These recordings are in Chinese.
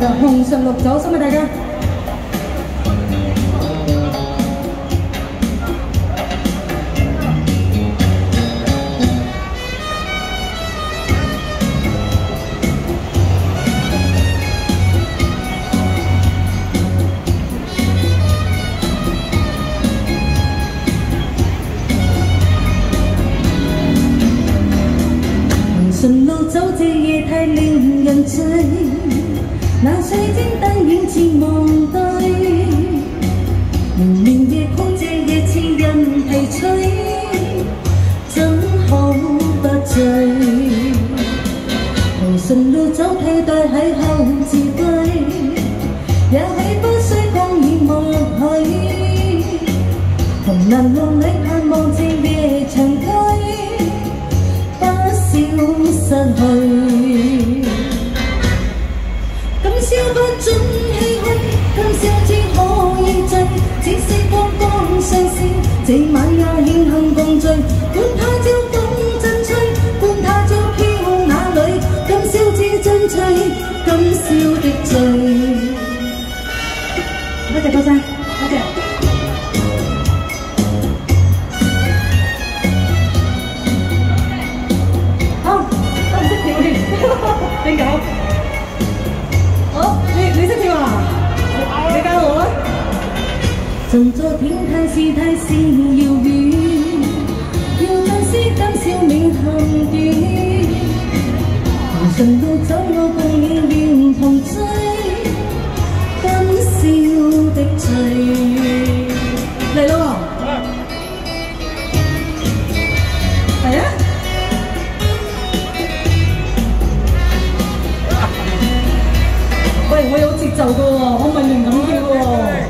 的红唇绿酒送俾大家。顺路走，这夜太令人醉。那水晶灯映前望对，明明夜空这夜似人疲醉，怎可不醉？顺路走，替代邂逅自歸，也許不需光已抹去。紅藍路裏盼望這夜長居。 失去，今宵不准唏噓，今宵只可以醉，只是光光相思，這晚也慶幸共聚，管他朝風陣吹，管他朝飄哪裏，今宵只爭取今宵的醉。多謝多謝，多謝。 邊個？好，你識跳啊？你教我啊！整座天太是太是遙遠，要珍惜今宵免恨斷。順路走我共你願同醉，今宵的醉。嚟咯！係啊！ 喂，我有節奏㗎喎，我唔係亂咁跳喎。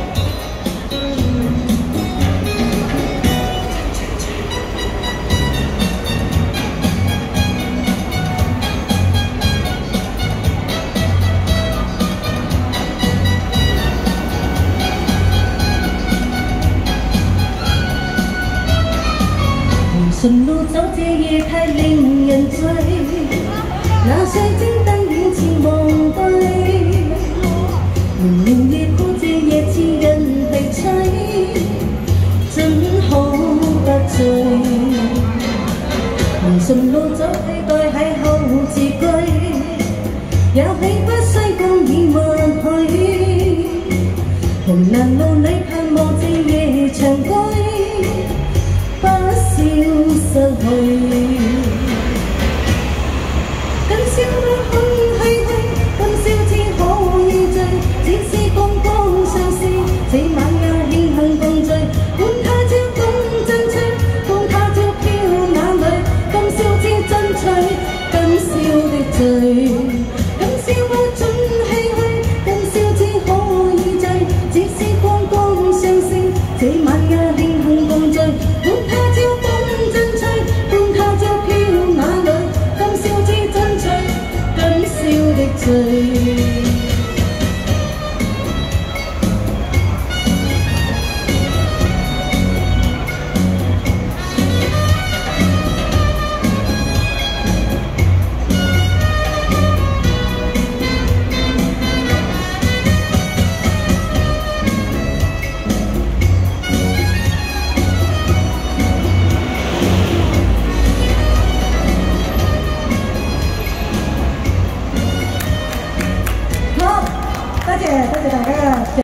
順路走，這夜太令人醉，那水晶燈映前望對。 明明夜空這夜似人疲醉，怎可不醉？順路走，替代邂逅自歸，也許不需光已抹去。紅藍路裏盼望這夜長居，不消失去。今宵不肯唏噓，今宵只可以醉。 只是光光相思，這晚也慶幸共聚。管他朝風陣吹，管他朝飄哪裏，今宵只爭取今宵的醉。今宵不准唏噓，今宵只可以醉。只是光光相思，這晚也慶幸共聚。管他朝風陣吹，管他朝飄哪裏，今宵只爭取今宵的醉。多謝大家。